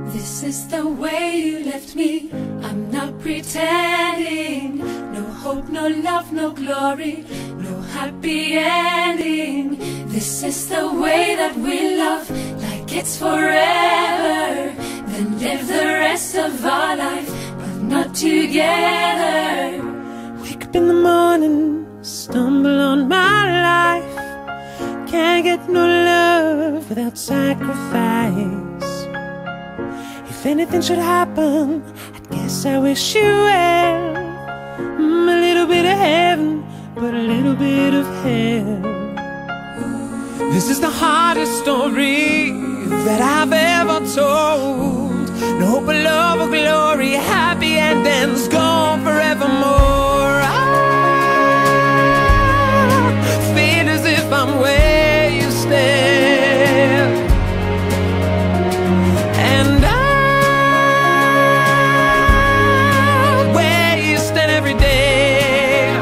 This is the way you left me. I'm not pretending. No hope, no love, no glory, no happy ending. This is the way that we love, like it's forever. Then live the rest of our life, but not together. Wake up in the morning, stumble on my life. Can't get no love without sacrifice. If anything should happen, I guess I wish you well. A little bit of heaven, but a little bit of hell. This is the hardest story that I've ever told. No hope of love or glory, happy endings gone forevermore. I feel as if I'm where you stand, and I'm where you stand every day.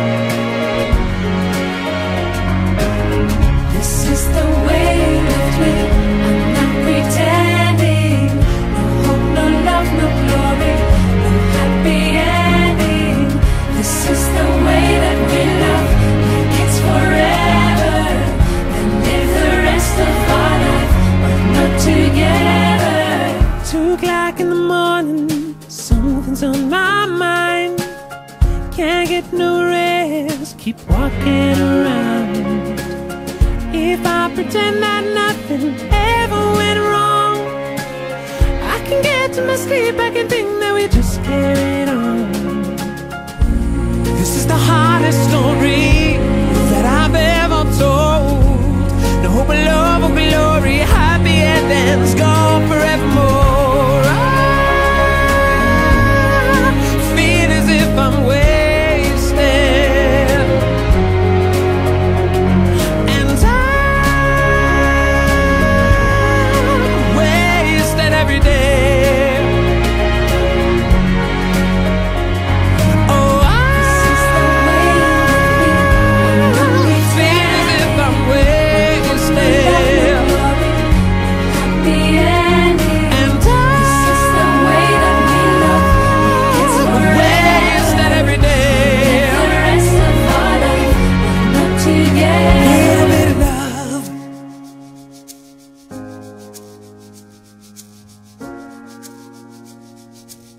This is the way you left me. I'm not pretending. No hope, no love, no glory, no happy ending. This is the way that we love, like it's forever. Then live the rest of our life, but not together. 2 o'clock in the morning, something's on my mind. Can't get no rest, keep walking around. If I pretend that nothing ever went wrong, I can get to my sleep, I can think that we just carried on. This is the hardest story that I've ever told. No hope of love or glory, happy endings gone forevermore. I feel as if I'm where you stand, and I'm where you stand every day. Oh, I feel as if I'm where you stand, Happy ending. and This is the way that we love, it's I'm where forever. you stand every day. The rest of our life, but not together. Little bit of love,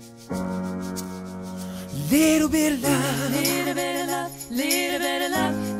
little bit of love. Little bit of love, little bit of love.